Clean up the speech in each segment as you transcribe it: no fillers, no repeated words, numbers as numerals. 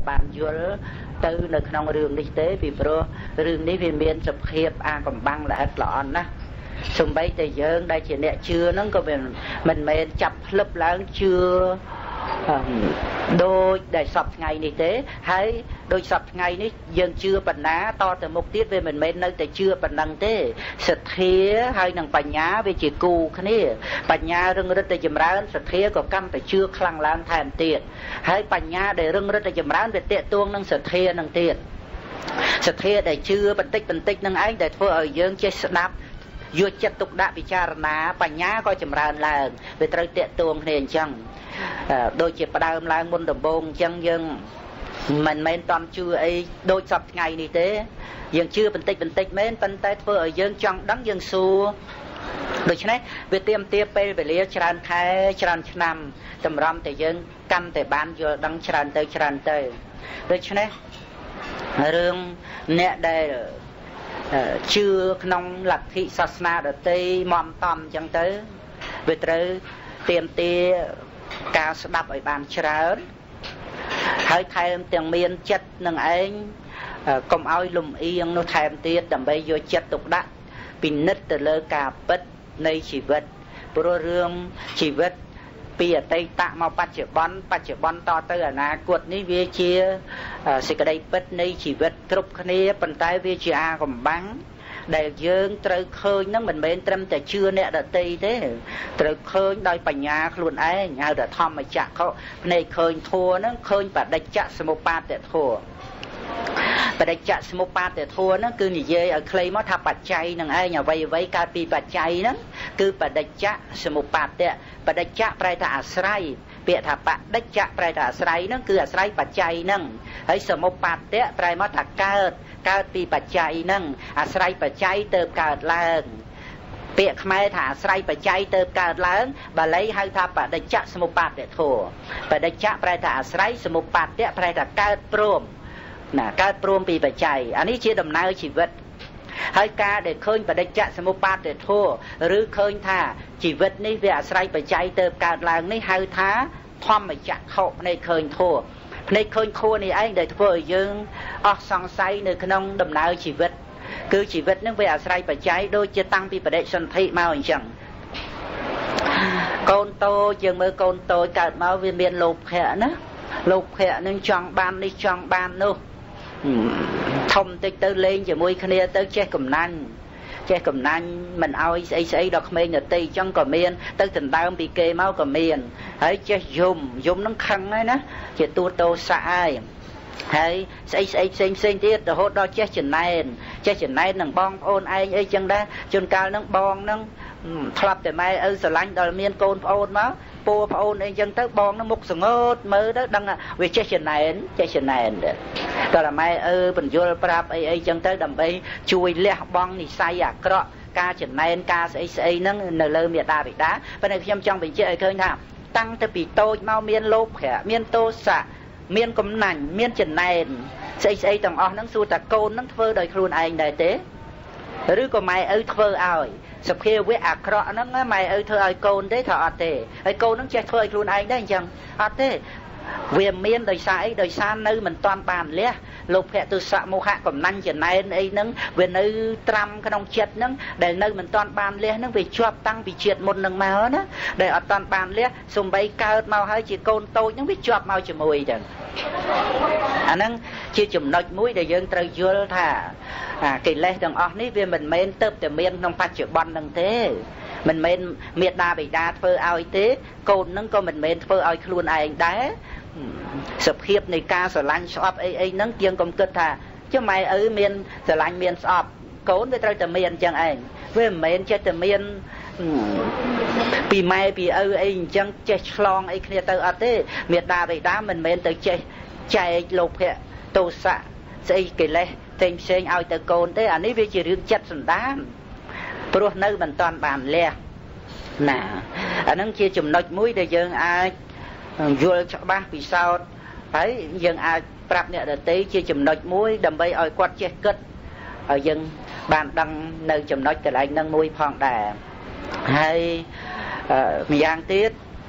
bàn dưa từ nơi trong rừng đi tế vì pro rừng đi vì miền sập hiệp còn băng là hết lọn đó xung bấy tây dương đây chỉ nè chưa nó có mình chập lấp láng chưa đôi để sập ngày như thế hay đôi sập ngày ní dân chưa bận ná to từ một tiết về mình nơi tại chưa bận năng thế sệt thía hay năng bành nhá về chỉ cù cái này bành nhá rừng rất là chậm rãi sệt thía có căn tại chưa khăng lang thèm tiền hay bành nhá để rừng rất là chậm rãi về tiệt tuông năng sệt thía năng tiền sệt thía để chưa bận tích năng ấy để phơi ở dân chơi snap vượt chất tục đã bị cha ná bành nhá coi chậm rãi là về tới tiệt tuông này chẳng đôi chỉ bắt đầu làm môn đồng bông chẳng dân mình toàn chưa ấy đôi sập ngày như thế dân chưa bình tích mấy bên tay phơi ở dân trong đắng dân xu được chứ này về tiêm pe về lia tràn khai tràn năm tầm ram tại dân căn tại ban vừa đắng tràn tới được chứ này rương nè đây chưa nông lạc thị sasna ở tây mom tom chẳng tới về tới tiêm tia cao đập ở bàn tràn hơi thêm tiền miên chất nâng anh công oi lùm yên nó thêm tiết đầm bây giờ chất tục đắt pin nứt từ lơ cà bứt nay chỉ vật pro rương chỉ vật pi ở tây tạ mau bắt chở bon to tới ở na cuột ní về chia sẽ cái đây bứt nay chỉ vật trục khné bàn tay về chia còn bắn đại dương trời khơi nó mình bên trămแต่chưa nè đã tây thế trời khơi đôi bành nhà luôn ấy nhau đã thom mà chặtเขาในkhơi thua nó khơi và đại chặtสมุปาแต่thua và đại chặtสมุปาแต่thua nó cứ như vậy ở clay mới thápปัจจัยนั่งไอ้nhà vay vayการปีปัจจัยนั้นคือปัจจัยสมุปาแต่ปัจจัยปลายตาอาศัยเปียถาปะดัจจะปลายตาอาศัยนั่นคืออาศัยปัจจัยนั่งให้สมุปาแต่ปลายมาถักเกิดปีปัจจัยนั่งอาศัยปัจจัยเติมเกิดแรงเปียขมายถาอาศัยปัจจัยเติมเกิดแรงบาลีให้ทาปะดัจจะสมุปาแต่โทปะดัจจะปลายตาอาศัยสมุปาแต่ปลายตาเกิดโปร่มน่ะเกิดโปร่มปีปัจจัยอันนี้ชื่อดำเนินชีวิตให้การเด็กเคยปะดัจจะสมุปาแต่โทหรือเคยท่าชีวิตนี้เวอาศัยปัจจัยเติมเกิดแรงนี่ให้ท้าทอมมาจากเขาในเคยโทในเคยโคนี่ไอ้เด็กพวกยังออกสองไซในขนมดำเนินชีวิตคือชีวิตนึกไปอาศัยปัจจัยโดยจะตั้งปีประเดชนทิมาอย่างจังโกนโตยังเมื่อโกนโตเกิดมาเวียนเวียนโลภแห่นะโลภแห่นึงจังบ้านนี่จังบ้านนู้ทมติดเตอเล่นจะมวยคะแนนเตอเช็คกับนั่นเจ้ากับนั้นมันเอาไอ้ดอกเมนตีจังกับเมียนตั้งแต่ดาวปีเกเมากับเมียนให้เจ้ายุ่มน้ำคังเลยนะเจ้าตัวโตสะอายให้ไอ้เซ็งที่แต่โหดดอเจ้าจันไนหนังบองโอนไอ้จังได้จนการนังบองนังทลับแต่ไม่สลังดอลเมียนโกนโอนมาปูโอนไอ้จังเตบองนังมุกสงดมือđóดังวิเจ้าจันไนเด้อก็ละไม่บรรยุปราบไอ้จังเตดำไปช่วยเลี้ยบองนี่ใส่อะเกราะกาจันไนกาไอ้นั่งเนเล่เมียดาบิดาเป็นไอ้พิมจังเป็นเจ้าไอ้เคยทำตั้งแต่ปีโตเมาเมียนโลภแขเมียนโตสะเมียนกำนันเมียนจันไนไอ้ต่างอ๋อนั่งสู้ตะโกนนั่งเฟอโดยครูนไอ้ได้เต้หรือก็ไม่เฟอเอาสับเคียวเวอะเคราะห์นั่งไม่เธอไอ้โกนได้ถอดเต้ไอ้โกนนั่งจะเธอไอ้ครูนไอ้ได้จังอัดเต้เวียนเมียนโดยสายโดยซานนึมันตอนปานเลี้ยโลภะตุสะโมหะกับนั่นจันไนไอ้นั่งเวียนตรำขนมเช็ดนั่งแต่นึมันตอนปานเลี้ยนั่งไปชอบตั้งไปเช็ดมนนั่งมาเนาะแต่อัดตอนปานเลี้ยสมใบเกิดมาให้จีโกนโตยังไปชอบมาจมูกจังอันนั้นชื่อจุ่มนอยมุ้ยแต่ยังตรายยัวท่ากิเลสต่างออกนี่เวียนมันเมนเติบแต่เมียนน้องพัดจุบันนั่งเต้มันเมนเมียดาไปดาเฟอเอาไอ้เต้โกนนั่งก็มันเมนเฟอเอาครูนไอ้ได้สเพียบในกาสลันชอบไอ้นั่งเกียงกลมเกิดท่าเจ้าไม่เมียนสลันเมียนชอบโกนได้ตรายแต่เมียนจังไอ้เว้ยเมียนจะแต่เมียนปีไม่ปีไอ้จังจะฉลองไอ้เนี่ยเตออัดเต้เมียดาไปดามันเมียนเตอใจโลภะโตสะไอ้กิเลสเต็มเสียงเอาแต่โกนเต้อันนี้วิจิเรื่องจัดสันดานเพราะนั่นมันตอนบานเลี้ยน่ะอันนั้นคือจุ่มน้อยมุ้ยได้ยังไอ้ยัวชาวบ้านปีศาจไปยังไอ้ปรับเนี่ยเดี๋ยวตีคือจุ่มน้อยมุ้ยดำไปเอาquạtเช็ดกึศยังบานดังในจุ่มน้อยแต่lạiนั่งมุ้ยพองแดงให้มีอย่างติด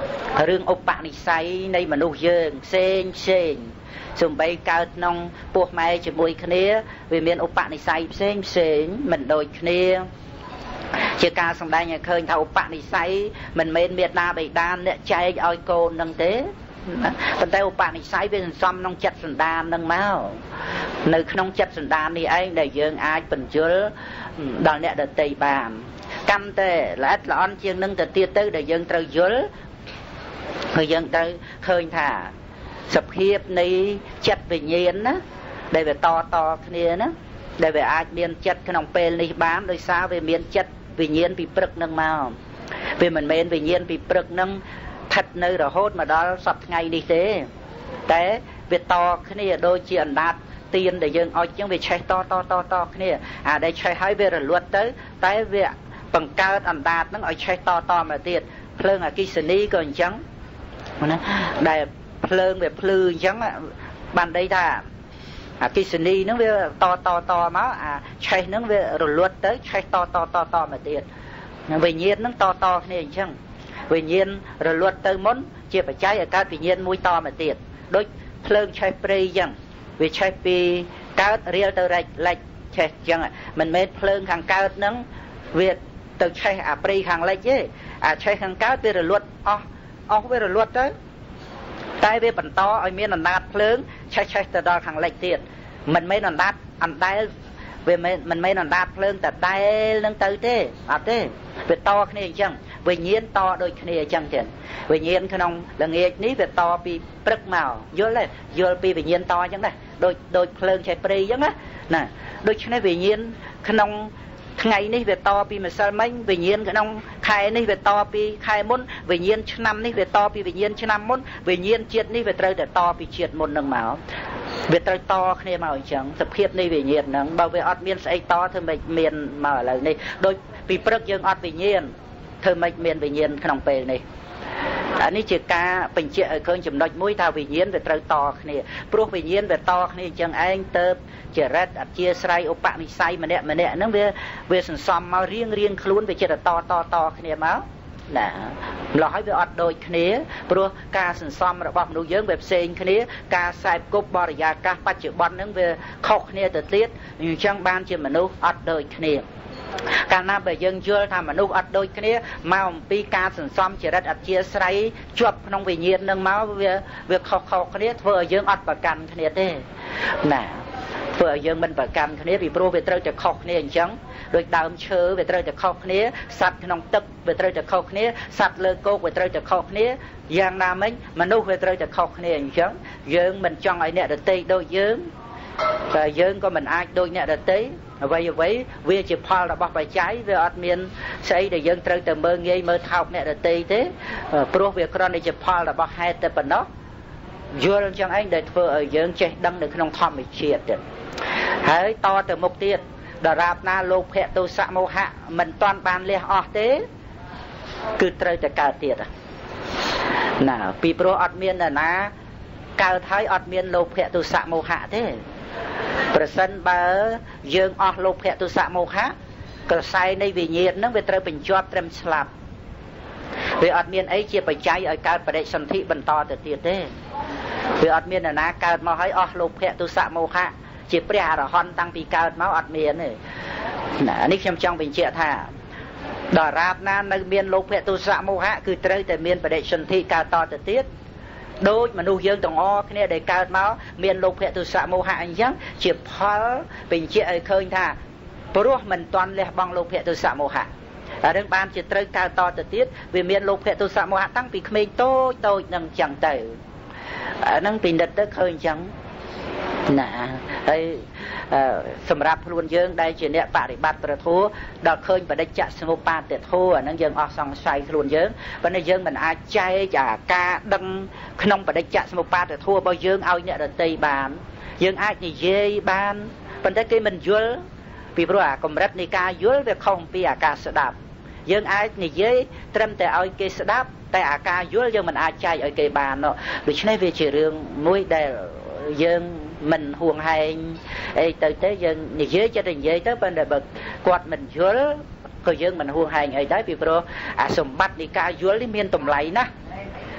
រឿងឧបនិស្ស័យនៃមនុស្សយើងផ្សេងផ្សេងសំបីកើតក្នុងពោះម៉ែជាមួយគ្នាវាមានឧបនិស្ស័យផ្សេងផ្សេងមិនដូចគ្នាជាការសម្ដែងឲ្យឃើញថាឧបនិស្ស័យមិនមែនមេត្តាបិតាអ្នកចែកឲ្យកូននឹងទេប៉ុន្តែឧបនិស្ស័យវាសន្សំក្នុងចិត្តសន្តាននឹងមកនៅក្នុងចិត្តសន្តាននេះឯងដែលយើងអាចបញ្យល់ដល់អ្នកដទៃបានកាន់តែល្អិតល្អន់ជាងនឹងទៅទៀតទៅដែលយើងត្រូវយល់ហើយយើងត្រូវឃើញថាសភាពនៃចិត្តវិញ្ញាណណាដែលវាតគ្នាណាដែលវាអាចមានចិត្តក្នុងពេលនេះបានដោយសារវាមានចិត្តវិញ្ញាណពីព្រឹកនឹងមកវាមិនមែនវិញ្ញាណពីព្រឹកនឹងស្ថិតនៅរហូតមកដល់សប្តាហ៍ថ្ងៃនេះទេតែវាតគ្នាដូចជាអណ្ដាតទៀនដែលយើងអុជចឹងវាឆេះតគ្នាអាដែលឆេះហើយវារលត់ទៅតែវាបង្កើតអណ្ដាតហ្នឹងឲ្យឆេះតមកទៀតភ្លើងអគ្គិសនីក៏អញ្ចឹងណាដែលភ្លើងវាភ្លឺអញ្ចឹងបានន័យថាអគ្គិសនីហ្នឹងវាតមកអាឆេះហ្នឹងវារលត់ទៅឆេះតមកទៀតវិញ្ញាណហ្នឹងតគ្នាអញ្ចឹងវិញ្ញាណរលត់ទៅមុនជាបច្ច័យឲ្យកើតវិញ្ញាណមួយតមកទៀតដូចភ្លើងឆេះព្រៃអញ្ចឹងវាឆេះពីកើតរៀលទៅលិចឆេះអញ្ចឹងមិនមែនភ្លើងខាងកើតហ្នឹងវាទៅឆេះអាព្រៃខាងលិចទេអាឆេះខាងកើតវារលត់អស់វារលត់ទៅតែវាបន្តឲ្យមានអណ្ដាតភ្លើងឆេះទៅដល់ខាងលិចទៀតមិនមែនអណ្ដាតអណ្ដែលវាមិនមែនអណ្ដាតភ្លើងតែតែលនឹងទៅទេអត់ទេវាតគ្នាអញ្ចឹងវិញ្ញាណតដូចគ្នាអញ្ចឹងទៀតវិញ្ញាណក្នុងល្ងាចនេះវាតពីព្រឹកមកយល់ទេយល់ពីវិញ្ញាណតអញ្ចឹងដែរដូចភ្លើងឆេះព្រៃអញ្ចឹងណាដូច្នេះវិញ្ញាណក្នុងថ្ងៃនេះវាតពីម្សិលមិញវិញ្ញាណក្នុងខែនេះវាតពីខែមុនវិញ្ញាណឆ្នាំនេះវាតពីវិញ្ញាណឆ្នាំមុនវិញ្ញាណជាតិនេះវាត្រូវតែតពីជាតិមុននឹងមកវាត្រូវតគ្នាមកអញ្ចឹងសភាពនៃវិញ្ញាណហ្នឹងបើវាអត់មានស្អីតធ្វើម៉េចមានមកឥឡូវនេះដូចពីព្រឹកយើងអត់វិញ្ញាណធ្វើម៉េចមានវិញ្ញាណក្នុងពេលនេះអានេះជាការបញ្ជាក់ឲ្យឃើញចំណុចមួយថាវិញ្ញាណវាត្រូវតគ្នាព្រោះវិញ្ញាណវាតគ្នាអញ្ចឹងឯងទៅចរិតអធ្យាស្រ័យឧបនិស្ស័យម្នាក់ហ្នឹងវាសន្សំមករៀងខ្លួនវាចិត្តតគ្នាមកណាម្ល៉េះហើយវាអត់ដូចគ្នាព្រោះការសន្សំរបស់មនុស្សយើងវាផ្សេងគ្នាការខ្សែគប់បរិយាកាសបច្ចុប្បន្នហ្នឹងវាខុសគ្នាទៅទៀតអញ្ចឹងបានជាមនុស្សអត់ដូចគ្នាកាលណាបើយើងយល់ថាមនុស្សអត់ដូចគ្នាមកអំពីការសន្សំចរិតអធ្យាស្រ័យជាប់ក្នុងវិញ្ញាណនឹងមកវាខុសគ្នាធ្វើឲ្យយើងអត់ប្រកាន់គ្នាទេណាធ្វើឲ្យយើងមិនប្រកាន់គ្នាពីព្រោះវាត្រូវតែខុសគ្នាអញ្ចឹងដូចដើមឈើវាត្រូវតែខុសគ្នាសត្វក្នុងទឹកវាត្រូវតែខុសគ្នាសត្វលើគោកវាត្រូវតែខុសគ្នាយ៉ាងណាមិញមនុស្សវាត្រូវតែខុសគ្នាអញ្ចឹងយើងមិនចង់ឲ្យអ្នកដទៃដូចយើងតែយើងក៏មិនអាចដូចអ្នកដទៃអ្វីវាជាផលរបស់បច្ច័យវាអត់មានស្អីដែលយើងត្រូវតែមើលងាយមើលថោកអ្នកដទៃទេព្រោះវាគ្រាន់តែជាផលរបស់ហេតុតែប៉ុណ្ណោះយល់អញ្ចឹងឯងដែលធ្វើឲ្យយើងចេះដឹងនៅក្នុងធម្មជាតិទៀតហើយតទៅមុខទៀតដរាបណាលោភៈទោសៈមោហៈមិនតាន់បានលះអស់ទេគឺត្រូវតែកើតទៀតណាពីព្រោះអត់មានណាកើតហើយអត់មានលោភៈទោសៈមោហៈទេប្រសិនបើយើងអស់លោភៈទោសៈមោហៈក្រសែនៃវិញ្ញាណហ្នឹងវាត្រូវបញ្ជាប់ត្រឹមស្លាប់វាអត់មានអីជាបច្ច័យឲ្យកើតបដិសន្ធិបន្តទៅទៀតទេវាអត់មានណាកើតមកឲ្យអស់លោភៈទោសៈមោហៈជាព្រះអរហន្តតាំងពីកើតមកអត់មានទេណានេះខ្ញុំចង់បញ្ជាក់ថាដរាបណានៅមានលោភៈទោសៈមោហៈគឺត្រូវតែមានបដិសន្ធិកើតតទៅទៀតដូចមនុស្សយើងទាំងអស់គ្នាដែលកើតមកមានលោភៈទោសៈមោហៈអញ្ចឹងជាផលបញ្ជាក់ឲ្យឃើញថាព្រោះមិនទាន់លះបង់លោភៈទោសៈមោហៈអានឹងបានជាត្រូវកើតតទៅទៀតវាមានលោភៈទោសៈមោហៈតាំងពីក្មេងតូចនឹងអញ្ចឹងទៅអានឹងពិនិត្យទៅឃើញអញ្ចឹងណាហើយសម្រាប់ខ្លួនយើងដែលជាអ្នកបរិបត្តិព្រះធម៌ដល់ឃើញបដិច្ចសមុបាទធម៌អានឹងយើងអស់សង្ស័យខ្លួនយើងប៉ុន្តែយើងមិនអាចចែកអាការដឹងក្នុងបដិច្ចសមុបាទធម៌របស់យើងឲ្យអ្នកដទៃបានយើងអាចនិយាយបានប៉ុន្តែគេមិនយល់ពីព្រោះអាកម្រិតនៃការយល់វាខុសពីអាការស្ដាប់យើងអាចនិយាយត្រឹមតែឲ្យគេស្ដាប់តែអាការយល់យើងមិនអាចចែកឲ្យគេបានដូច្នេះវាជារឿងមួយដែលយើងមិនហួងហែងអីទៅយើងនិយាយចិត្តនិយាយទៅប៉ុន្តែបើគាត់មិនយល់ក៏យើងមិនហួងហែងអីដែរពីព្រោះអាសម្បត្តិនៃការយល់នេះមានតម្លៃណាស់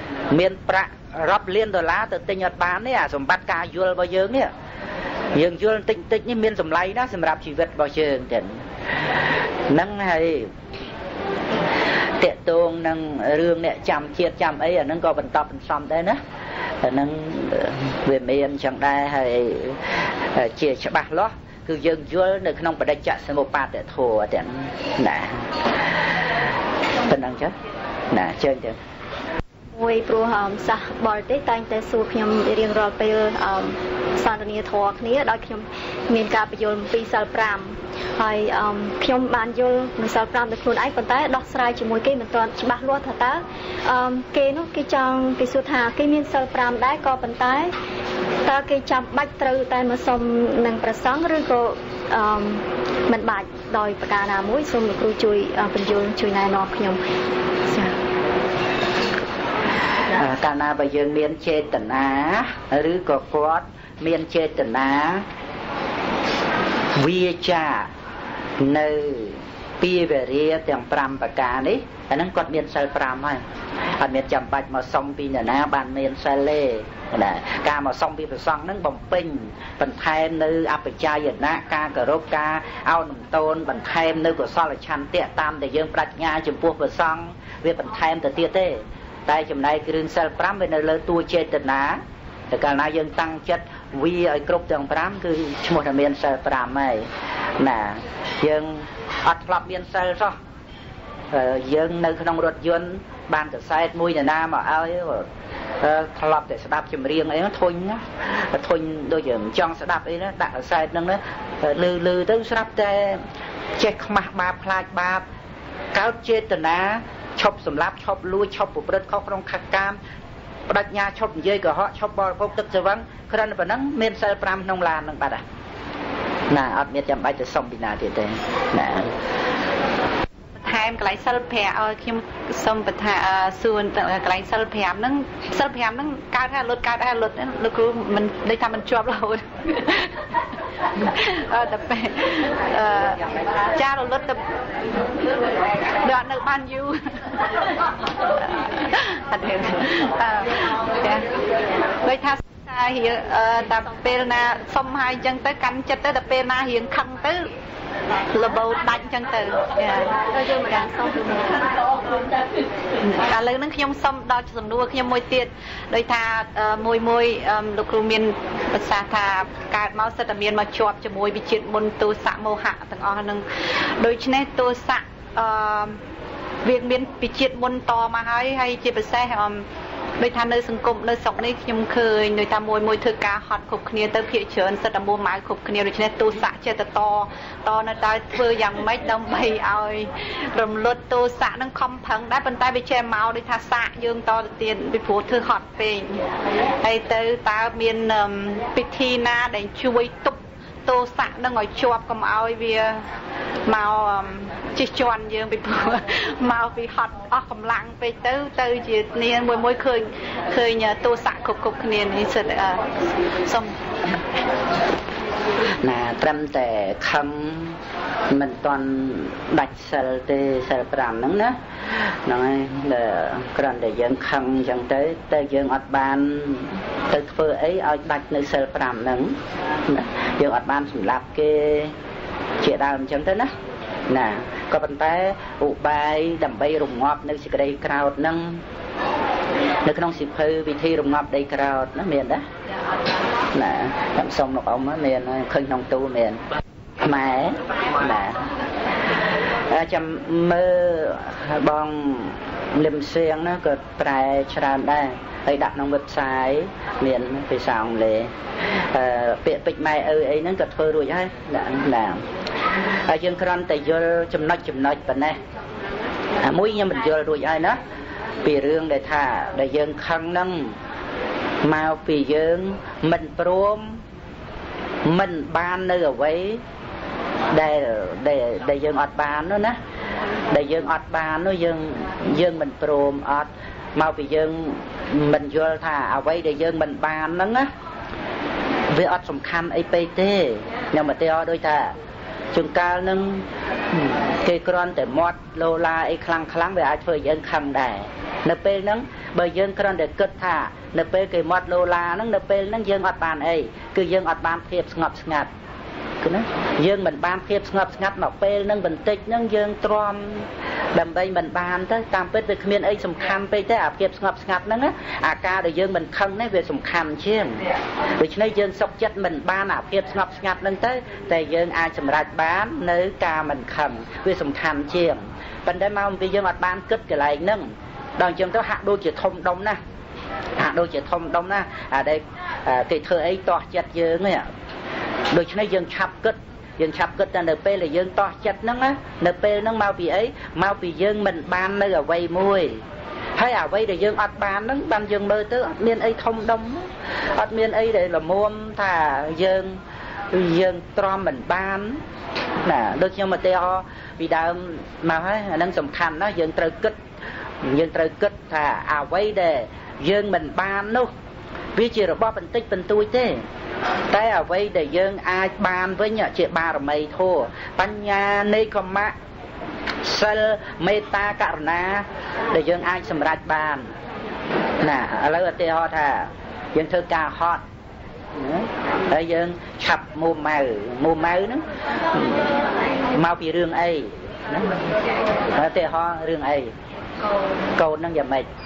miền bạc rập liên đô la từ tinh Nhật Bản này sầm bắt cá yul bao giờ nè dương yul tinh tinh như miền sầm lay đó sầm rạp chỉ vật bao giờ tiền nâng hay tiệt tuông nâng rương nè chăm chiết chăm ấy nâng có bận tập bận xong đấy nữa nâng về miền chẳng đây hay chia cho bạc lo cứ dương yul nơi không phải chặt xem một bát để thua tiền nè tên năng chứ nè chơi chứ mùi pro sa bờ tết tay tay su nhom riêng rồi pe san nia thọ kia đó nhom miền cà bây giờ pi sal pram hay nhom ban vô mình sal pram được luôn ấy còn tay đọc sai chỉ mùi cái mình toàn chỉ bác luôn thật ta cái nó cái trong cái su thà cái miền sal pram đấy có bàn tay ta cái chăm bách từ tay mà xong nângประสงค์ឬក៏មិនបាច់ដោយប្រការណាមួយសូមលោកគ្រូជួយបញ្យល់ជួយណែនាំខ្ញុំចាកាលណាបើយើងមានចេតនាឬក៏គាត់មានចេតនាវាចានៅពីវេរាទាំង5ប្រការនេះអាហ្នឹងគាត់មានសិល5ហើយអត់មានចាំបាច់មកសុំពីអ្នកណាបានមានសិលទេណាការមកសុំពីព្រះសង្ឃហ្នឹងបំពេញបន្ថែមនៅអបជាយណៈការគោរពការអោនំតូនបន្ថែមនៅកុសលឆន្ទៈតាមដែលយើងប្រាជ្ញាចំពោះព្រះសង្ឃវាបន្ថែមទៅទៀតទេតែចំណែកគ្រឿងសិល5វានៅលើតួចេតនាតែកាលណាយើងតាំងចិត្តវាឲ្យគ្រប់ទាំង5គឺឈ្មោះថាមានសិល5ហើយណាយើងអត់ធ្លាប់មានសិលសោះយើងនៅក្នុងរថយន្តបានកសែតមួយណាមកឲ្យធ្លាប់តែស្ដាប់ចម្រៀងអីធុញណាធុញដូចជាមិនចង់ស្ដាប់អីណាដាក់កសែតហ្នឹងណាលឺទៅស្រាប់តែចេះខ្មាស់បាបខ្លាចបាបកើតចេតនាឈប់សម្លាប់ឈប់លួចឈប់ប្រព្រឹត្តខុសក្នុងខកាមបដិញ្ញាឈប់និយាយកុហកឈប់បរិភោគទឹកស្វឹងគ្រាន់តែប៉ុណ្ណឹងមានសិល5ក្នុងឡានហ្នឹងបាត់ណាអត់មានចាំបាច់ទៅសុំពីណាទៀតទេណាថែមកន្លែងសិល5ឲ្យខ្ញុំសូមបន្ថែមសួរកន្លែងសិល5ហ្នឹងសិល5ហ្នឹងកើតហើយលុតកើតហើយលុតលោកគ្រូមិនដូចថាមិនជាប់រហូតតែពេលចារលុតទៅដល់នៅបានយូរអត់ទេដូចថាតែពេលណាសុំហើយអញ្ចឹងទៅកាន់ចិត្តទៅតែពេលណារៀងខឹងទៅលបោដាច់អញ្ចឹងទៅយើងមិនបានសុំឥឡូវហ្នឹងខ្ញុំសុំដល់សំណួរខ្ញុំមួយទៀតដោយថាមួយលោកគ្រូមានប្រសាសន៍ថាកើតមកសិតតែមានមកជាប់ជាមួយវិជាតិមុនទោសៈមោហៈទាំងអស់ហ្នឹងដូច្នេះទោសៈវាមានវិជាតិមុនតមកហើយជាពិសេសដោយថានៅសង្គមនៅស្រុកនេះខ្ញុំឃើញដោយថាមួយធ្វើការហត់គ្រប់គ្នាទៅភាគច្រើនសិតតែមួម៉ៅគ្រប់គ្នាដូច្នេះទោសៈចេះតែតនៅតែធ្វើយ៉ាងម៉េចដើម្បីឲ្យរំលត់ទោសៈនឹងខំប្រឹងដែរប៉ុន្តែវាចេះមកដោយថាសាកយើងតទៅទៀតពីព្រោះធ្វើហត់ពេកហើយទៅតើមានពិធីណាដែលជួយទប់ទោសៈនឹងឲ្យជាប់កុំឲ្យវាមកជិះជាន់យើងពីព្រោះមកពីហត់អស់កម្លាំងពេកទៅជាគ្នាមួយឃើញទោសៈគ្រប់គ្នានេះសិតសុំណាត្រឹមតែខឹងមិនទាន់ដាច់សិលទេសិល5ហ្នឹងណាហ្នឹងហើយគ្រាន់តែយើងខឹងអញ្ចឹងទៅយើងអត់បានទៅធ្វើអីឲ្យដាច់នៅសិល5ហ្នឹងយើងអត់បានសម្លាប់គេជាដើមអញ្ចឹងទៅណាក៏ប៉ុន្តែឧបាយដើម្បីរងាប់នៅសេចក្តីក្រោធហ្នឹងនៅក្នុងសិភៅវិធីរងាប់ដីក្រោធណាមានណាតាមសុំលោកអ៊ំមានឃើញក្នុងទូមានខ្មែរណាចាំមើលបងលឹមសៀងណាក៏ប្រែច្រើនដែរហើយដាក់ក្នុង website មានភាសាអង់គ្លេសពាក្យពេចន៍ម៉ែអើអីហ្នឹងក៏ធ្វើរួចហើយណាហើយយើងគ្រាន់តែយល់ចំណុចប៉ុណ្ណេះមួយខ្ញុំបញ្យល់រួចហើយណាពីរឿងដែលថាដែលយើងខឹងហ្នឹងមកពីយើងមិនព្រមមិនបាននៅអ្វីដែលយើងអត់បាននោះណាដែលយើងអត់បាននោះយើងមិនព្រមអត់មកពីយើងមិនយល់ថាអ្វីដែលយើងមិនបានហ្នឹងណាវាអត់សំខាន់អីពេកទេខ្ញុំឧទាហរណ៍ដូចថាជួនកាលហ្នឹងគេគ្រាន់តែមាត់លោឡាអីខ្លាំងវាអាចធ្វើយើងខឹងដែរនៅពេលហ្នឹងបើយើងគ្រាន់តែគិតថានៅពេលគេមាត់ឡូឡាហ្នឹងនៅពេលហ្នឹងយើងអត់បានអីគឺយើងអត់បានភាពស្ងប់ស្ងាត់គឺណាយើងមិនបានភាពស្ងប់ស្ងាត់មកពេលហ្នឹងបន្តិចហ្នឹងយើងទ្រាំដើម្បីមិនបានទៅតាមពិតវាគ្មានអីសំខាន់ពេកទេអាភាពស្ងប់ស្ងាត់ហ្នឹងអាការដែលយើងមិនខឹងនេះវាសំខាន់ជាងដូច្នេះយើងសុខចិត្តមិនបានអាភាពស្ងប់ស្ងាត់ហ្នឹងទៅតែយើងអាចសម្រេចបាននៅការមិនខឹងវាសំខាន់ជាងប៉ុន្តែមកពីយើងអត់បានគិតកន្លែងហ្នឹងដល់អញ្ចឹងទៅហាក់ដូចជាធំដុំណាស់ហាក់ដូចជាធំដុំណាស់អាដែលគេធ្វើអីតោះចិត្តយើងនេះដូច្នេះយើងឆាប់គិតតែនៅពេលដែលយើងតោះចិត្តហ្នឹងណានៅពេលហ្នឹងមកពីអីមកពីយើងមិនបាននៅអ្វីមួយហើយអ្វីដែលយើងអត់បានហ្នឹងបានយើងមើលទៅអត់មានអីធំដុំអត់មានអីដែលល្មមថាយើងទ្រាំមិនបានណាដូចខ្ញុំឧទាហរណ៍ពីដើមមកហើយអាហ្នឹងសំខាន់ណាស់យើងត្រូវគិតថាអ្វីដែលយើងមិនបាននោះវាជារបស់បន្តិចបន្តួចទេតែអ្វីដែលយើងអាចបានវិញជាបារមីធម៌បញ្ញានៃកមៈសិលមេត្តាករុណាដែលយើងអាចសម្រេចបានណាឥឡូវឧទាហរណ៍ថាយើងធ្វើការហត់ហើយយើងឆាប់មួម៉ៅហ្នឹងមកពីរឿងអីណាឧទាហរណ៍រឿងអីកូនហ្នឹងយ៉ាងម៉េច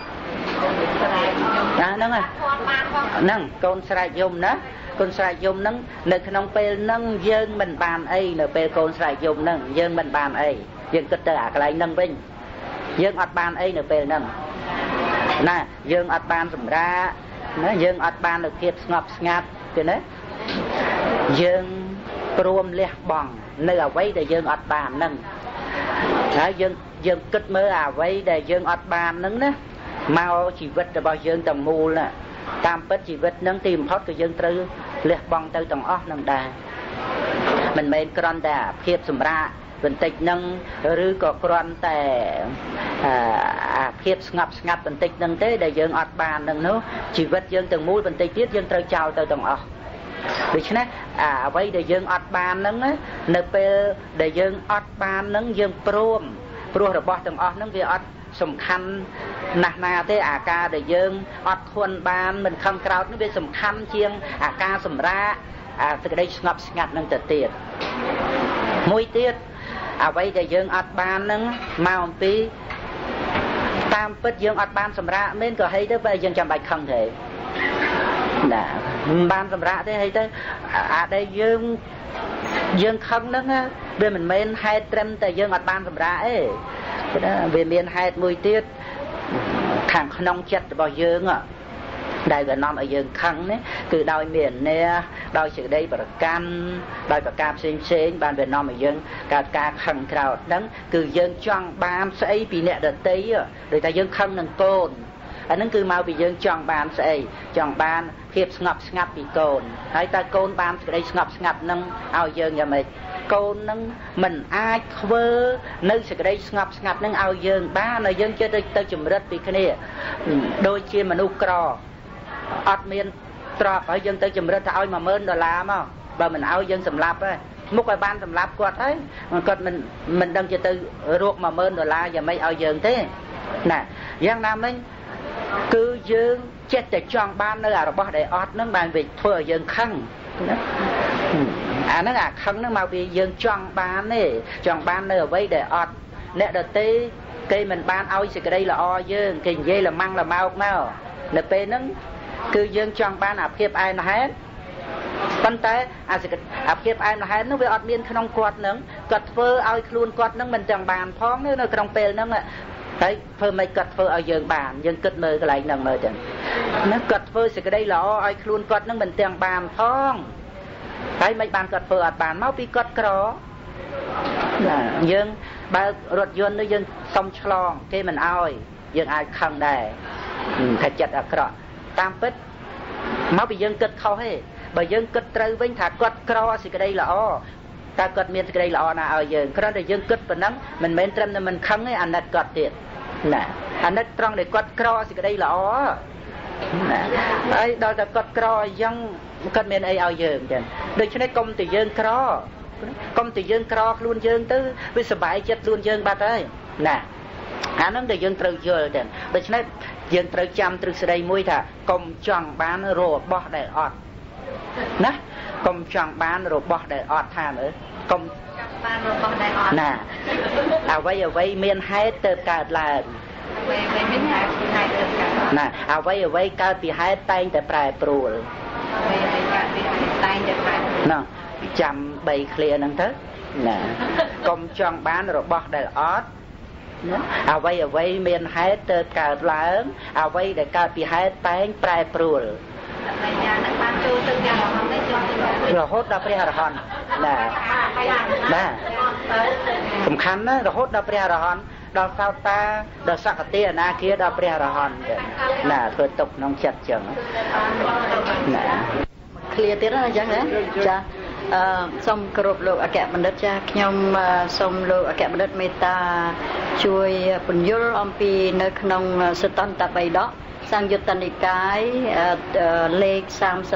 ហ្នឹងកូនស្រែកយំណាកូនស្រែកយំហ្នឹងនៅក្នុងពេលហ្នឹងយើងមិនបានអីនៅពេលកូនស្រែកយំហ្នឹងយើងមិនបានអីយើងគិតទៅអាកន្លែងហ្នឹងវិញយើងអត់បានអីនៅពេលហ្នឹងណាយើងអត់បានសម្រាកណាយើងអត់បាននូវភាពស្ងប់ស្ងាត់ទេណាយើងព្រមលះបង់នៅអ្វីដែលយើងអត់បានហ្នឹងហើយយើងគិតមើលអ្វីដែលយើងអត់បានហ្នឹងណាមកជីវិតរបស់យើងទាំងមូលណាតាមពិតជីវិតហ្នឹងទីបំផុតក៏យើងត្រូវលះបង់ទៅទាំងអស់នឹងដែរមិនមែនគ្រាន់តែភាពសម្រាកបន្តិចហ្នឹងឬក៏គ្រាន់តែអាភាពស្ងប់ស្ងាត់បន្តិចហ្នឹងទេដែលយើងអត់បានហ្នឹងនោះជីវិតយើងទាំងមូលបន្តិចទៀតយើងត្រូវចោលទៅទាំងអស់ដូច្នេះអ្វីដែលយើងអត់បានហ្នឹងនៅពេលដែលយើងអត់បានហ្នឹងយើងព្រោះរបស់ទាំងអស់ហ្នឹងវាអត់សំខាន់ណាស់ណាទេអាការដែលយើងអត់ធន់បានមិនខំក្រោតនេះវាសំខាន់ជាងអាការសម្រាកសេចក្តីស្ងប់ស្ងាត់នឹងទៅទៀតមួយទៀតអ្វីដែលយើងអត់បានហ្នឹងមកអំពីតាមពិតយើងអត់បានសម្រាកមែនក៏ហីទៅបើយើងចាំបាច់ខឹងទេណាមិនបានសម្រាកទេហីទៅអាដែលយើងខឹងហ្នឹងវាមិនមែនហេតុត្រឹមតែយើងអត់បានសម្រាកទេវាមានហេតុមួយទៀតខាងក្នុងចិត្តរបស់យើងដែលវានាំឲ្យយើងខឹងនេះគឺដោយមានអ្នកដោយសេចក្តីប្រកាន់ដោយប្រការផ្សេងបានវានាំឲ្យយើងកើតការខឹងក្រោតហ្នឹងគឺយើងចង់បានស្អីពីអ្នកដទៃដោយតែយើងខឹងនឹងកូនអាហ្នឹងគឺមកពីយើងចង់បានស្អីចង់បានភាពស្ងប់ស្ងាត់ពីកូនហើយតើកូនបានសេចក្តីស្ងប់ស្ងាត់ហ្នឹងឲ្យយើងយ៉ាងម៉េចកូននឹងមិនអាចធ្វើនៅសេចក្តីស្ងប់ស្ងាត់នឹងឲ្យយើងបានហើយយើងជិតទៅចម្រិតពីគ្នាដូចជាមនុស្សក្រអត់មានទ្រព្យហើយយើងទៅចម្រិតថាឲ្យ$10000មកបើមិនឲ្យយើងសម្លាប់ហើយមុខឲ្យបានសម្លាប់គាត់ហើយគាត់មិនដឹងជាទៅរក$10000យ៉ាងម៉េចឲ្យយើងទេណាយ៉ាងណាមិញគឺយើងចិត្តតែចង់បាននៅរបស់ដែលអត់នឹងបានវាធ្វើឲ្យយើងខឹងណាអាហ្នឹងអាខឹងហ្នឹងមកពីយើងចង់បានទេចង់បាននៅអ្វីដែលអត់អ្នកដទៃគេមិនបានឲ្យសេចក្តីល្អយើងគេនិយាយល្មាំងល្មោកមកនៅពេលហ្នឹងគឺយើងចង់បានអាភាពឯណហេតុប៉ុន្តែអាភាពឯណហេតុនោះវាអត់មានក្នុងគាត់ហ្នឹងគាត់ធ្វើឲ្យខ្លួនគាត់ហ្នឹងមិនទាំងបានផងនៅក្នុងពេលហ្នឹងហើយធ្វើម៉េចគាត់ធ្វើឲ្យយើងបានយើងគិតមើលកន្លែងហ្នឹងមើលចឹងណាគាត់ធ្វើសេចក្តីល្អឲ្យខ្លួនគាត់ហ្នឹងមិនទាំងបានផងហើយមិនបានគាត់ធ្វើអត់បានមកពីគាត់ក្រណាយើងបើរថយន្តនេះយើងសុំឆ្លងគេមិនអោយយើងអាចខឹងដែរថាចិត្តអាក្រក់តាមពិតមកពីយើងគិតខុសទេបើយើងគិតត្រូវវិញថាគាត់ក្រសេចក្តីល្អតើគាត់មានសេចក្តីល្អណាឲ្យយើងគ្រាន់តែយើងគិតប៉ុណ្ណឹងមិនមែនត្រឹមតែមិនខឹងទេអាណិតគាត់ទៀតណាអាណិតត្រង់ដែលគាត់ក្រសេចក្តីល្អណាហើយដល់តែគាត់ក្រអញ្ចឹងគាត់មានអីឲ្យយើងចឹងដូច្នេះកុំតែយើងក្រខ្លួនយើងទៅវាសុបាយចិត្តខ្លួនយើងបាត់ហើយណាអានឹងដែលយើងត្រូវយល់ទៅដូច្នេះយើងត្រូវចាំទ្រឹស្ដីមួយថាកុំចង់បានរបស់ដែលអត់ណាកុំចង់បានរបស់ដែលអត់ថាមើលកុំចង់បានរបស់ដែលអត់ណាអ្វីអ្វីមានហេតុទៅកើតឡើងអ្វីមានហេតុទៅកើតណាអ្វីអ្វីកើតពីហេតុតែងតែប្រែប្រួលអ្វីអ្វីកើតពីហេតុតែងតែប្រែប្រួលណាចាំ3 clear ហ្នឹងទៅណាកុំចង់បានរបស់ដែលអត់អ្វីអ្វីមានហេតុទៅកើតឡើងអ្វីដែលកើតពីហេតុតែងប្រែប្រួលបានចូលទៅយ៉ាងរហ័សនេះចូលទៅរហូតដល់ព្រះអរហន្តណាសំខាន់ណាស់រហូតដល់ព្រះអរហន្តដល់សោតាដល់សក្តិអនាគាដល់ព្រះអរហន្តណាធ្វើទុកក្នុងចិត្តចឹងណា clear ទៀតណាអញ្ចឹងណាចាសូមគោរពលោកអគ្គបណ្ឌិតចាខ្ញុំសូមលោកអគ្គបណ្ឌិតមេត្តាជួយពន្យល់អំពីនៅក្នុងសតន្តបិដកសង្យុត្តនិកាយលេខ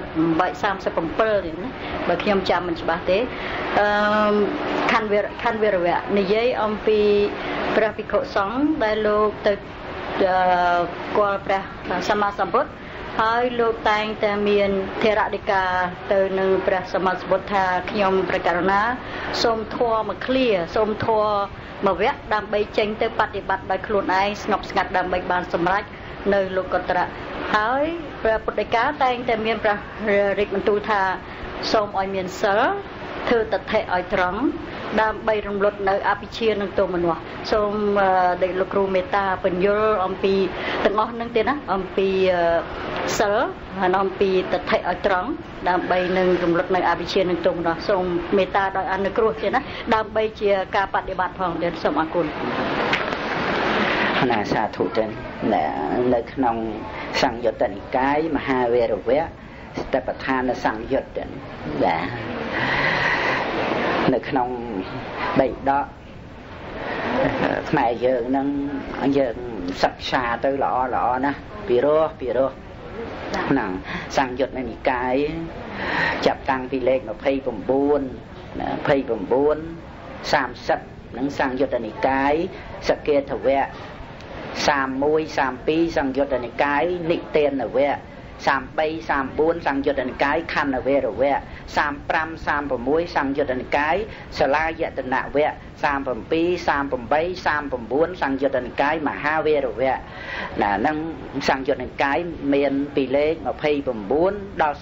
38 37នេះណាបើខ្ញុំចាំមិនច្បាស់ទេខណ្ឌវិរវៈនិយាយអំពីព្រះភិក្ខុសង្ឃដែលលោកទៅគាល់ព្រះសម្មាសម្ពុទ្ធហើយលោកតែងតែមានធរណិកាទៅនឹងព្រះសម្មាសម្ពុទ្ធថាខ្ញុំព្រះករុណាសូមធម៌មកឃ្លាសូមធម៌មកវគ្គដើម្បីចេញទៅបប្រតិបត្តិដោយខ្លួនឯងស្ងប់ស្ងាត់ដើម្បីបានសម្រេចនៅលោកុត្តរៈហើយព្រះពុទ្ធដីកាតែងតែមានព្រះរាជបន្ទូលថាសូមឲ្យមានសិលធ្វើតថេឲ្យត្រង់ដើម្បីរំលត់នៅអភិជានិងទោមនស្សសូមដែលលោកគ្រូមេត្តាបញ្យល់អំពីទាំងអស់នឹងទៀតណាអំពីសិលហើយអំពីតថេឲ្យត្រង់ដើម្បីនឹងរំលត់នៅអភិជានិងទោមនស្សសូមមេត្តាដោយអនុគ្រោះទៀតណាដើម្បីជាការបដិបត្តិផងទៀតសូមអរគុណណាសាធុទេនៅក្នុងសង្យុត្តនិកាយមហាវេរវៈស្តេបដ្ឋានសង្យុត្តបាទនៅក្នុងបិដកខ្មែរយើងនឹងយើងសិក្សាទៅល្អណាពីរោះហ្នឹងសង្យុត្តនិកាយចាប់តាំងពីលេខ29 30នឹងសង្យុត្តនិកាយសកេតវៈ31 32សង្យុត្តនិកាយនិតេនវៈ33 34សង្យុត្តនិកាយខណ្ឌវេរវៈ35 36សង្យុត្តនិកាយសាលាយតនវៈ37 38 39សង្យុត្តនិកាយមហាវេរវៈណានឹងសង្យុត្តនិកាយមានពីលេខ29ដល់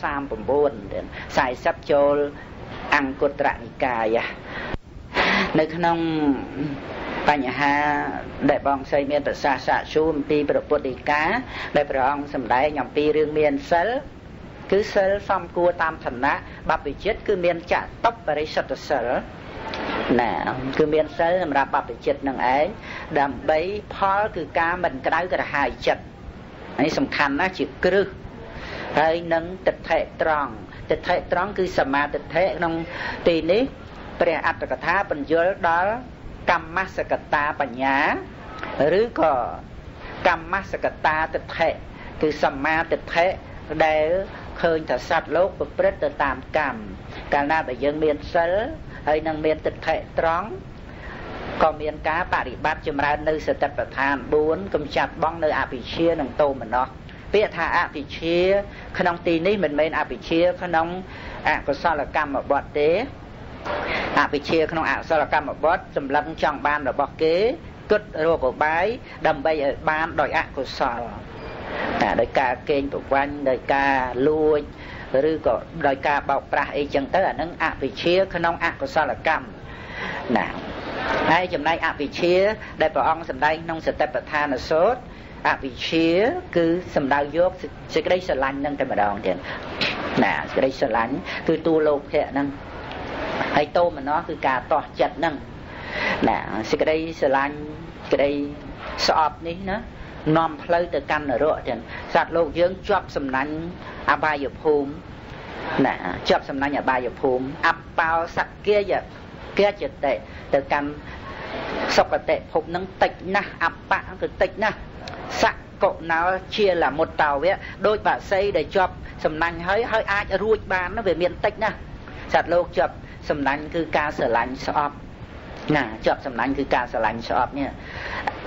39 40ចូលអង្គត្រនិកាយនៅក្នុងបញ្ហាដែលបងស្រីមានប្រសាសន៍សាកសួរអំពីព្រះពុទ្ធដីកាដែលព្រះអង្គសម្ដែងអំពីរឿងមានសិលគឺសិលសំគួរតាមឋានៈបព្វជិតគឺមានចតុបរិសុទ្ធសិលណាគឺមានសិលសម្រាប់បព្វជិតនឹងឯងដើម្បីផលគឺការមិនក្តៅក្រហាយចិត្តនេះសំខាន់ណាស់ជាគ្រឹះហើយនឹងទិដ្ឋិត្រង់គឺសមាទិដ្ឋិក្នុងទីនេះព្រះអត្តកថាបញ្យល់ដល់កម្មសកតាបញ្ញាឬក៏កម្មសកតាទិដ្ឋិគឺសមាទិដ្ឋិដែលឃើញថាសត្វលោកប្រព្រឹត្តទៅតាមកម្មកាលណាដែលយើងមានសិលហើយនឹងមានទិដ្ឋិត្រង់ក៏មានការបរិបត្តិចម្រើននៅសតិប្បដ្ឋាន4កំចាត់បងនៅអភិជ្ជានិងទោមនស្សពាក្យថាអភិជ្ជាក្នុងទីនេះមិនមែនអភិជ្ជាក្នុងអកុសលកម្មបទទេអភិជាក្នុងអកុសលកម្មបទសម្លឹងចង់បានរបស់គេគិតរកឧបាយដើម្បីឲ្យបានដោយអកុសលតែដោយការកេងប្រវ័ញ្ចដោយការលួចឬក៏ដោយការបោកប្រាស់អីចឹងទៅអានឹងអភិជាក្នុងអកុសលកម្មណាហើយចំណែកអភិជាដែលព្រះអង្គសម្ដែងក្នុងសតិប្បដ្ឋានសូត្រអភិជាគឺសំដៅយកសេចក្តីស្រឡាញ់នឹងតែម្ដងទៀតណាសេចក្តីស្រឡាញ់គឺទូលោភៈហ្នឹងហើយទោមនស្សគឺការតោះចិត្តហ្នឹងណាសេចក្តីស្រឡាញ់សេចក្តីស្អប់នេះណានាំផ្លូវទៅកាន់នរកចឹងសត្វលោកយើងជាប់សំណាញ់អបាយភូមិណាជាប់សំណាញ់អបាយភូមិអបោសកាយកិច្ចតិទៅកាន់សុគតិភពហ្នឹងតិចណាស់អបៈគឺតិចណាស់សកុណោជាលមុតតោវៈដោយបាក់សីដែលជាប់សំណាញ់ហើយអាចរួចបានវាមានតិចណាស់សត្វលោកជាប់សំណាញ់គឺការស្រឡាញ់ស្អប់ណាជាប់សំណាញ់គឺការស្រឡាញ់ស្អប់នេះ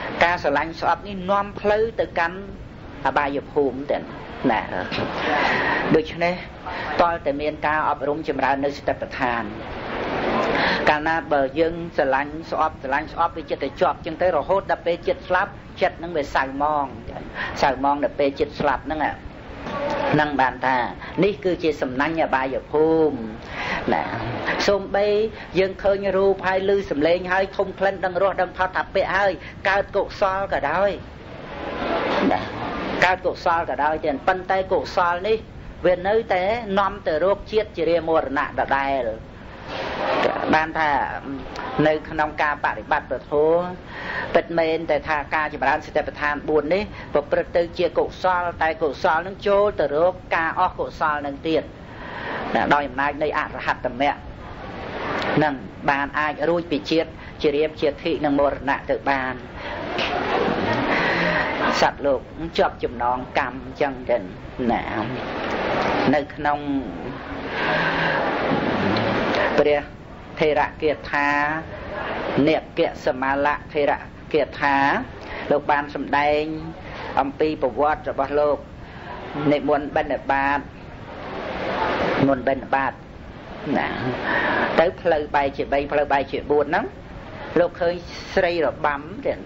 ការស្រឡាញ់ស្អប់នេះនាំផ្លូវទៅកាន់អបាយភូមិទៅណាដូច្នេះតើតែមានការអប់រំចម្រើននៅសតិប្បដ្ឋានកាលណាបើយើងស្រឡាញ់ស្អប់វាចិត្តទៅជាប់ចឹងទៅរហូតដល់ពេលចិត្តស្លាប់ចិត្តនឹងវាសៅមងដល់ពេលចិត្តស្លាប់ហ្នឹងនឹងបានថានេះគឺជាសំណាញ់អបាយភូមិណាសូម្បីយើងឃើញរូបហើយឮសំឡេងហើយធំក្លិនដឹងរសដឹងផុតថាពាក្យហើយកើតកុសលក៏ដោយណាកើតកុសលក៏ដោយតែប៉ុន្តែកុសលនេះវានៅតែនាំទៅរោគជាតិជារាមរណៈដដែលបានថានៅក្នុងការបប្រតិបត្តិពធពិតមែនតែថាការចម្រើនសតិប្បដ្ឋាន4នេះប្រព្រឹត្តទៅជាកុសលតែកុសលនឹងចូលទៅរកការអស់កុសលនឹងទៀតដោយអំណាចនៃអរហត្តមគ្គនឹងបានអាចរួចពីជាតិជារាមជាធិនិងមរណៈទៅបានសត្វលោកជាប់ចំណងកម្មអញ្ចឹងទៅណានៅក្នុងព្រះថេរគាថានេកសមាលៈថេរគាថាលោកបានសម្ដែងអំពីប្រវត្តិរបស់លោកនិមន្តបិណ្ឌបាតណាទៅផ្លូវបែកជា3ផ្លូវបែកជា4ហ្នឹងលោកឃើញស្រីរបាំ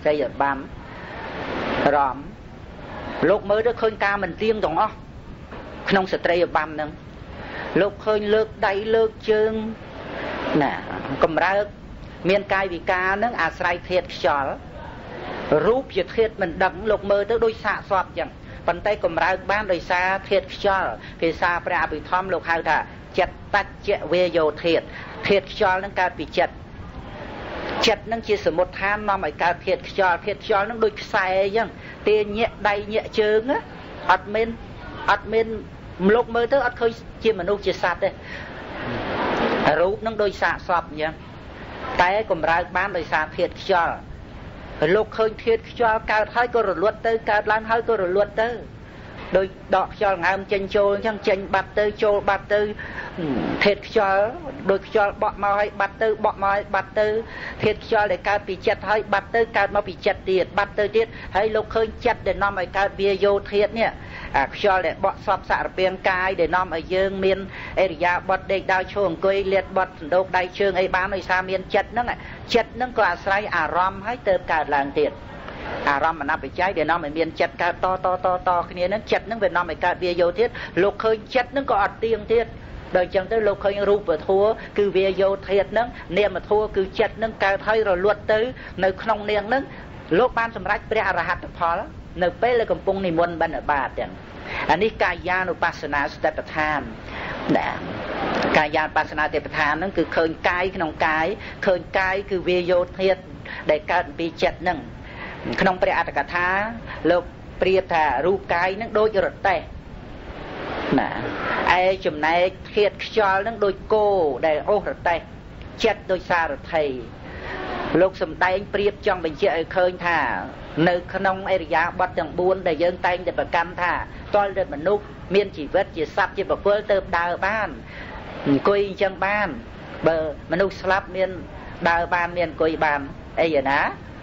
រំលោកមើលទៅឃើញការមិនទៀងទាំងអស់ក្នុងស្ត្រីរបាំហ្នឹងលោកឃើញលើកដៃលើកជើងណាកម្រើកមានកាយវិការហ្នឹងអាស្រ័យធាតុខ្យល់រូបជាធាតុមិនដឹងលោកមើលទៅដូចសាកសពអញ្ចឹងប៉ុន្តែកម្រើកបានដោយសារធាតុខ្យល់ភាសាព្រះអភិធម្មលោកហៅថាចិត្តតច្ចវេយោធាតុខ្យល់ហ្នឹងកើតពីចិត្តហ្នឹងជាសមុទ្ឋាននាំឲ្យកើតធាតុខ្យល់ហ្នឹងដូចខ្សែអញ្ចឹងទាញាក់ដៃញាក់ជើងអត់មានលោកមើលទៅអត់ឃើញជាមនុស្សជាសត្វទេរូបនឹងដូចសាកសពអញ្ចឹងតែកម្រើកបានដោយសារធាតុខ្យល់លោកឃើញធាតុខ្យល់កើតហើយក៏រលត់ទៅកើតឡើងហើយក៏រលត់ទៅដោយដកខ្យល់ងើមចេញចូលអញ្ចឹងចេញបាត់ទៅចូលបាត់ទៅធាតុខ្យល់ដោយខ្យល់បក់មកហើយបាត់ទៅបក់មកហើយបាត់ទៅធាតុខ្យល់ដែលកើតពីចិត្តហើយបាត់ទៅកើតមកពីចិត្តទៀតបាត់ទៅទៀតហើយលោកឃើញចិត្តដែលនាំឲ្យកើតវាយោធាតុនេះអាខ្យល់ដែលបក់សពសារពាង្គកាយដែលនាំឲ្យយើងមានអរិយាបថដេកដើរឈរអង្គុយលាតបត់សណ្ដោកដៃជើងអីបានដោយសារមានចិត្តហ្នឹងក៏អាស្រ័យអារម្មណ៍ហើយទៅកើតឡើងទៀតអារម្មណ៍អនបច្ច័យដែលនាំឲ្យមានចិត្តកើតតគ្នាហ្នឹងចិត្តហ្នឹងវានាំឲ្យកើតវាយោធាតុលោកឃើញចិត្តហ្នឹងក៏អត់ទៀងទៀតដោយចឹងទៅលោកឃើញរូបធម៌គឺវាយោធាតុហ្នឹងនាមធម៌គឺចិត្តហ្នឹងកើតហើយរលត់ទៅនៅក្នុងនាងហ្នឹងលោកបានសម្រេចព្រះអរហត្តផលនៅពេលដែលកំពុងនិមន្តបិណ្ឌបាតទាំងអានេះកាយានុបស្សនាសតិប្បដ្ឋានណាកាយានុបស្សនាសតិប្បដ្ឋានហ្នឹងគឺឃើញកាយក្នុងកាយឃើញកាយគឺវាយោធាតុដែលកើតពីចិត្តហ្នឹងក្នុងព្រះអត្តកថាលោកប្រៀបថារូបកាយហ្នឹងដូចរទេះណាឯចំណែកធាតុខ្យល់ហ្នឹងដូចគោដែលអូសរទេះចិត្តដូចសារថីលោកសំដែងប្រៀបចង់បញ្ជាក់ឲ្យឃើញថានៅក្នុងអរិយាបថទាំង4ដែលយើងតែងតែប្រកាន់ថាតលតែមនុស្សមានជីវិតជាសត្វជាបុគ្គលទៅដើរបានអង្គុយអញ្ចឹងបានបើមនុស្សស្លាប់មានដើរបានមានអង្គុយបានអីណា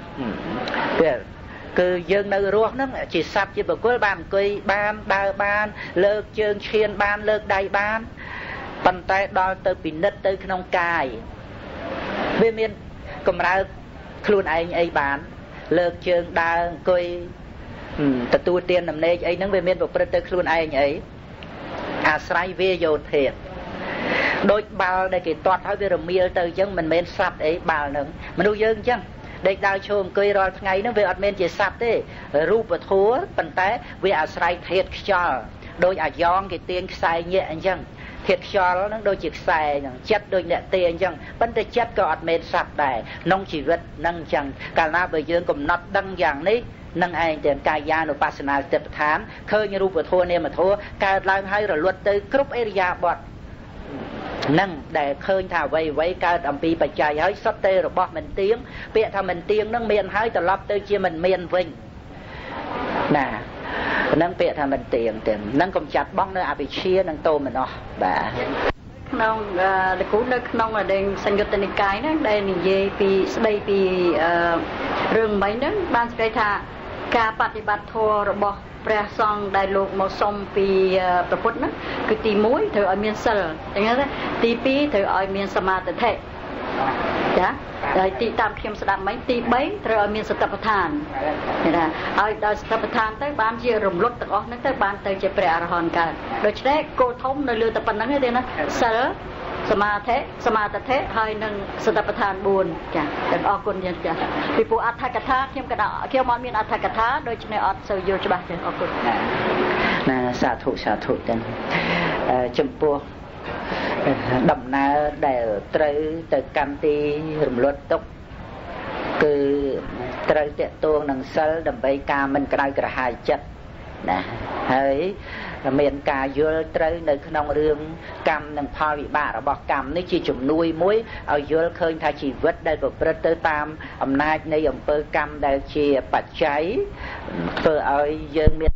គឺយើងនៅរស់ហ្នឹងជាសត្វជាបុគ្គលបានអង្គុយបានដើរបានលើកជើងឈានបានលើកដៃបានប៉ុន្តែដល់ទៅពិនិត្យទៅក្នុងកាយវាមានកម្រើកខ្លួនឯងអីបានលើកជើងដើរអង្គុយទទួលទានដំណេកអីហ្នឹងវាមានប្រព្រឹត្តទៅខ្លួនឯងអីអាស្រ័យវាយោធាតុដូចបាល់ដែលគេទាត់ហើយវារមៀលទៅអញ្ចឹងមិនមែនសត្វអីបាល់ហ្នឹងមនុស្សយើងអញ្ចឹងដេកដើរឈរអង្គុយរាល់ថ្ងៃហ្នឹងវាអត់មែនជាសត្វទេរូបធម៌ប៉ុន្តែវាអាស្រ័យធាតុខ្យល់ដោយអាយ៉ងគេទាញខ្សែញាក់អញ្ចឹងធាតុខ្យល់ហ្នឹងដូចជាខ្សែហ្នឹងចិត្តដូចអ្នកទាញអញ្ចឹងប៉ុន្តែចិត្តក៏អត់មែនសត្វដែរក្នុងជីវិតហ្នឹងអញ្ចឹងកាលណាបើយើងកំណត់ដឹងយ៉ាងនេះនឹងឯងទាំងកាយានុបស្សនាសតិប្បដ្ឋានឃើញរូបធម៌នាមធម៌កើតឡើងហើយរលត់ទៅគ្រប់អរិយាបថនឹងដែលឃើញថាអ្វីកើតអំពីបច្ច័យហើយសុទ្ធតែរបស់មិនទៀងពាក្យថាមិនទៀងនឹងមានហើយត្រឡប់ទៅជាមិនមានវិញណានឹងពាក្យថាមិនទៀងនឹងកុំចាត់បងនៅអវិជ្ជានឹងតោមនោះបាទក្នុងលោកគ្រូនៅក្នុងដែលសញ្យុត្តនិកាយហ្នឹងដែលនិយាយពីស្ដីពីរឿងមិញហ្នឹងបានស្គាល់ថាការបប្រតិបត្តិធម៌របស់ព្រះសង្ឃដែលលោកមកសុំពីព្រះពុទ្ធហ្នឹងគឺទី1ត្រូវឲ្យមានសិលអញ្ចឹងណាទី2ត្រូវឲ្យមានសមាធិចាហើយទីតាមខ្ញុំស្ដាប់មិញទី3ត្រូវឲ្យមានសតិប្បដ្ឋានឃើញថាឲ្យដល់សតិប្បដ្ឋានទៅបានជារំលត់ទាំងអស់ហ្នឹងទៅបានទៅជាព្រះអរហន្តកើតដូច្នេះគោលធំនៅលើតែប៉ុណ្្នឹងទេណាសិលសមាធិហើយនឹងសតិប្បដ្ឋាន4ចាអរគុណយ៉ាងចាពីព្រោះអត្ថកថាខ្ញុំក៏ខ្ញុំអត់មានអត្ថកថាដូច្នេះអត់សូវយល់ច្បាស់ទេអរគុណណាសាធុទាំងចំពោះដំណើរដែលត្រូវទៅកម្មទីរំលត់ទុកគឺត្រូវតាក់ទងនឹងសិលដើម្បីការមិនក្តៅក្រហាយចិត្តណាហើយមានការយល់ត្រូវនៅក្នុងរឿងកម្មនិងផលវិបាករបស់កម្មនេះជាជំនួយមួយឲ្យយល់ឃើញថាជីវិតដែលប្រព្រឹត្តទៅតាមអំណាចនៃអំពើកម្មដែលជាបច្ច័យធ្វើឲ្យយើងមាន